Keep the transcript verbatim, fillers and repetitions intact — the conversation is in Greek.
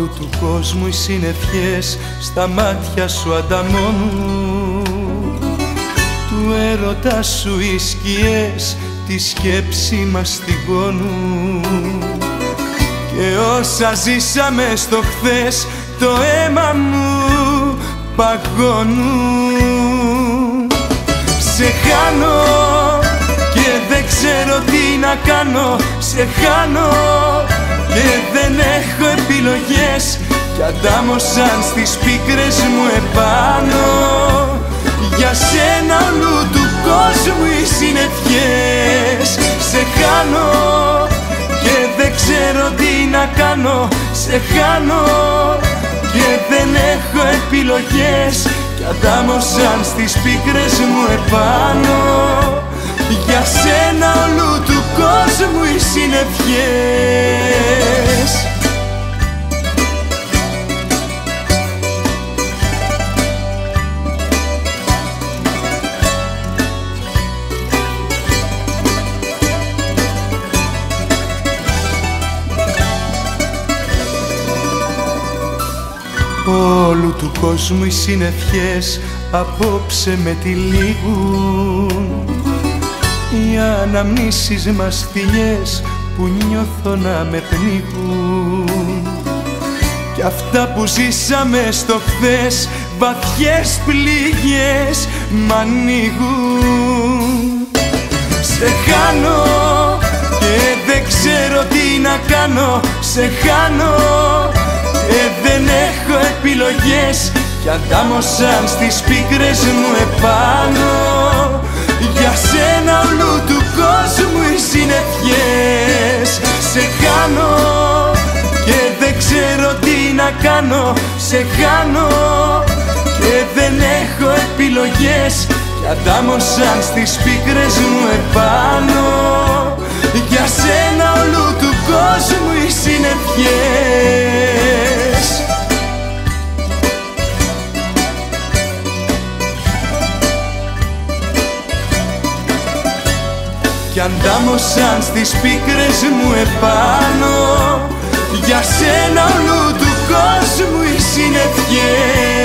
Όλου του κόσμου οι συννεφιές στα μάτια σου ανταμώνουν, του έρωτα σου οι σκιές τη σκέψη μας τυγώνουν, και όσα ζήσαμε στο χθες το αίμα μου παγώνουν. Σε χάνω και δεν ξέρω τι να κάνω, σε χάνω και δεν έχω επιλογές, κι αντάμωσαν στις πίκρες μου επάνω. Για σένα όλου του κόσμου οι συννεφιές. Σε χάνω και δεν ξέρω τι να κάνω, σε χάνω και δεν έχω επιλογές, κι αντάμωσαν στις πίκρες μου επάνω. Για σένα όλου του κόσμου οι συννεφιές. Όλου του κόσμου οι συννεφιές απόψε με τυλίγουν, οι αναμνήσεις μας θηλιές που νιώθω να με πνίγουν, κι αυτά που ζήσαμε στο χθες βαθιές πληγές μ' ανοίγουν. Σε χάνω και δεν ξέρω τι να κάνω, σε χάνω και δεν έχω επιλογές, κι αντάμωσαν στις πίκρες μου επάνω. Για σένα όλου του κόσμου οι συννεφιές. Σε χάνω και δεν ξέρω τι να κάνω, σε χάνω και δεν έχω επιλογές, κι αντάμωσαν στις πίκρες μου επάνω. Για σένα όλου του κόσμου οι συννεφιές. Κι αντάμωσαν στις πίκρες μου επάνω. Για σένα όλου του κόσμου οι συννεφιές.